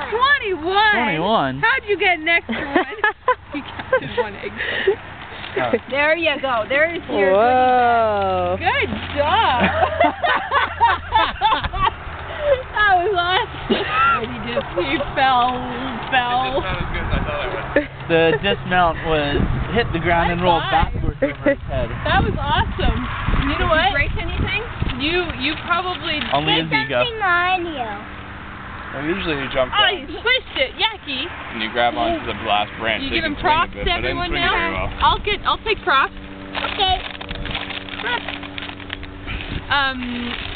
21? How'd you get an extra one? You counted one egg. There you go. There's your Whoa. good job. That was awesome. He fell. It just not as good as I thought it would. The dismount was hit the ground and rolled backwards over his head. That was awesome. You know what? Did you break anything? You probably Only his ego. on you. Well, usually you jump Oh, down you squished it, yucky. and you grab onto the last branch. You so give can him swing a props bit, to but I didn't everyone swing it very now. well. I'll take props. Okay.